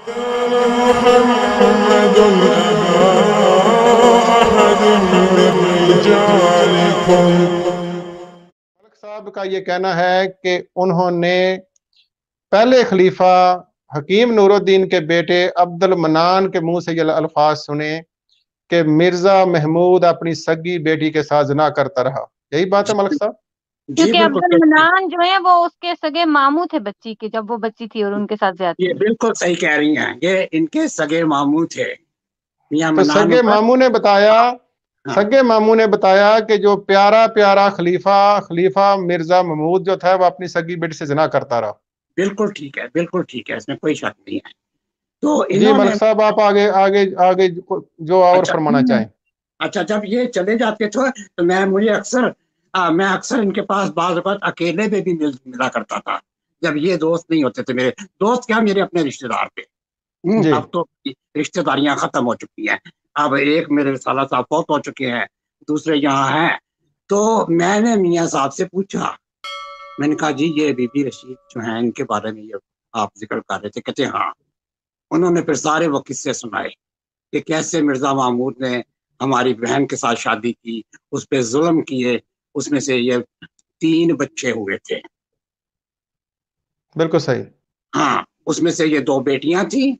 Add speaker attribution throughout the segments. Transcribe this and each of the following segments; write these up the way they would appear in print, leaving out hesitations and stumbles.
Speaker 1: محمد أبا أحد من رجالكم۔
Speaker 2: ملک صاحب کا یہ کہنا ہے کہ انہوں نے پہلے خلیفہ حکیم نور الدین کے بیٹے عبد المنان کے منہ سے یہ الفاظ سنے کہ مرزا محمود اپنی سگی بیٹی کے ساتھ زنا کرتا رہا۔ یہی بات ہے ملک صاحب؟
Speaker 3: کیونکہ عبد المنان جو ہیں وہ اس کے سگے ماموں تھے بچی کے، جب وہ بچی تھی اور ان کے ساتھ زیادتی
Speaker 4: یہ بالکل صحیح کہہ رہی ہیں، یہ ان کے سگے ماموں تھے میاں
Speaker 2: تو
Speaker 4: منان
Speaker 2: سگے ماموں نے بتایا
Speaker 4: ہاں۔
Speaker 2: سگے ماموں نے بتایا کہ جو پیارا پیارا خلیفہ مرزا محمود جو تھا وہ اپنی سگی بیٹی سے زنا کرتا رہا۔
Speaker 4: بالکل ٹھیک ہے، بالکل ٹھیک ہے، اس میں کوئی شک نہیں ہے۔ تو
Speaker 2: جی
Speaker 4: انہوں نے
Speaker 2: ملک صاحب آپ آگے جو اور فرمانا چاہیں۔
Speaker 4: اچھا جب یہ چلے جاتے تھے تو میں اکثر ان کے پاس بعض اوقات اکیلے میں بھی ملا کرتا تھا، جب یہ دوست نہیں ہوتے تھے میرے دوست، کیا میرے اپنے رشتہ دار تھے۔
Speaker 2: جی
Speaker 4: اب تو رشتہ داریاں ختم ہو چکی ہیں، اب ایک میرے سالہ صاحب فوت ہو چکے ہیں، دوسرے یہاں ہیں۔ تو میں نے میاں صاحب سے پوچھا، میں نے کہا جی یہ بی بی رشید جو ہیں ان کے بارے میں یہ آپ ذکر کر رہے تھے، کہتے ہاں۔ انہوں نے پھر سارے وہ قصے سنائے کہ کیسے مرزا محمود نے ہماری بہن کے ساتھ شادی کی، اس پہ ظلم کیے، اس میں سے یہ 3 بچے ہوئے تھے۔
Speaker 2: بالکل صحیح۔
Speaker 4: ہاں، اس میں سے یہ 2 بیٹیاں تھیں،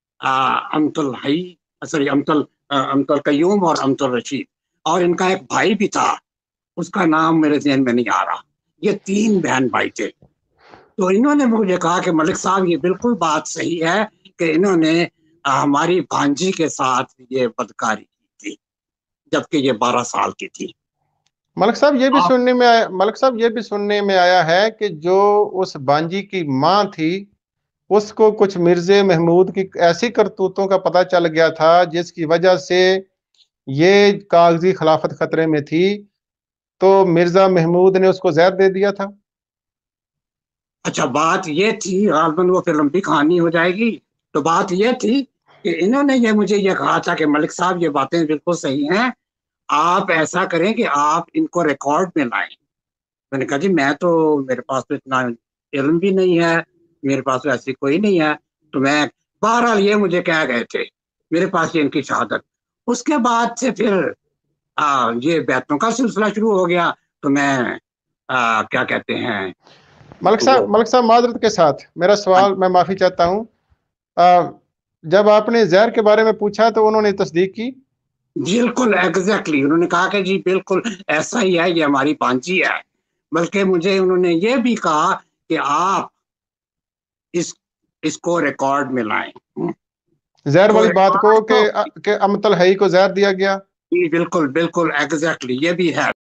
Speaker 4: امت القیوم اور امت الرشید، اور ان کا ایک بھائی بھی تھا، اس کا نام میرے ذہن میں نہیں آ رہا۔ یہ 3 بہن بھائی تھے۔ تو انہوں نے مجھے کہا کہ ملک صاحب یہ بالکل بات صحیح ہے کہ انہوں نے ہماری بھانجی کے ساتھ یہ بدکاری کی تھی جبکہ یہ 12 سال کی تھی۔
Speaker 2: ملک صاحب یہ بھی سننے میں آیا ہے کہ جو اس بانجی کی ماں تھی اس کو کچھ مرزا محمود کی ایسی کرتوتوں کا پتہ چل گیا تھا جس کی وجہ سے یہ کاغذی خلافت خطرے میں تھی، تو مرزا محمود نے اس کو زہر دے دیا تھا۔
Speaker 4: اچھا بات یہ تھی، غالباً وہ پھر لمبی کہانی ہو جائے گی، تو بات یہ تھی کہ انہوں نے مجھے یہ کہا تھا کہ ملک صاحب یہ باتیں بالکل صحیح ہیں، آپ ایسا کریں کہ آپ ان کو ریکارڈ میں لائیں۔ میں نے کہا جی میرے پاس تو اتنا علم بھی نہیں ہے، میرے پاس تو ایسی کوئی نہیں ہے، تو میں بہرحال یہ مجھے کہہ گئے تھے، میرے پاس یہ ان کی شہادت۔ اس کے بعد سے پھر یہ بیعتوں کا سلسلہ شروع ہو گیا، تو میں کیا کہتے ہیں
Speaker 2: ملک صاحب معذرت کے ساتھ میرا سوال، میں معافی چاہتا ہوں، جب آپ نے زہر کے بارے میں پوچھا تو انہوں نے تصدیق کی؟
Speaker 4: بالکل ایگزیکٹلی، انہوں نے کہا کہ جی بالکل ایسا ہی ہے، یہ ہماری بھانجی ہے، بلکہ مجھے انہوں نے یہ بھی کہا کہ آپ اس کو ریکارڈ میں لائیں،
Speaker 2: زہر والی بات کو کہ امت الحی کو زہر دیا گیا۔
Speaker 4: بالکل بالکل ایگزیکٹلی، یہ بھی ہے۔